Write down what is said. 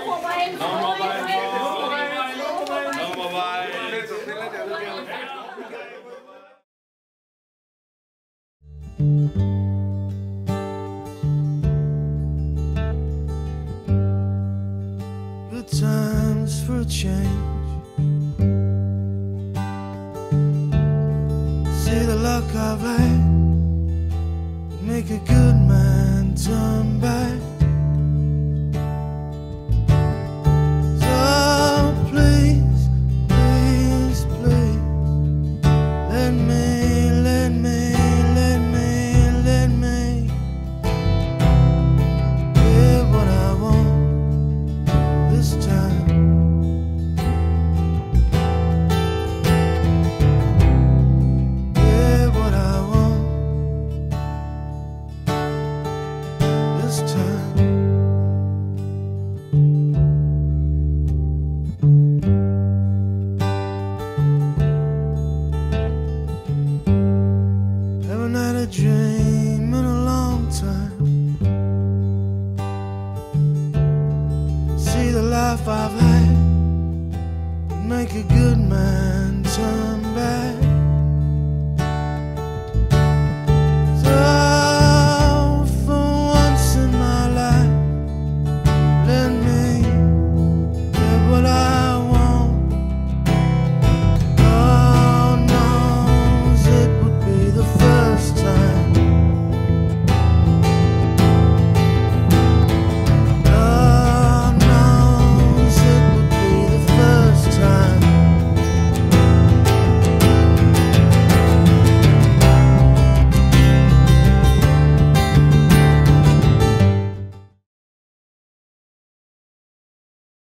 Good times for a change. See the luck I've had, make a good man turn back. So please, please, please, let me get what I want this time. Get what I want this time. Haven't had a dream in a long time. See the life I've had, make a good man turn back.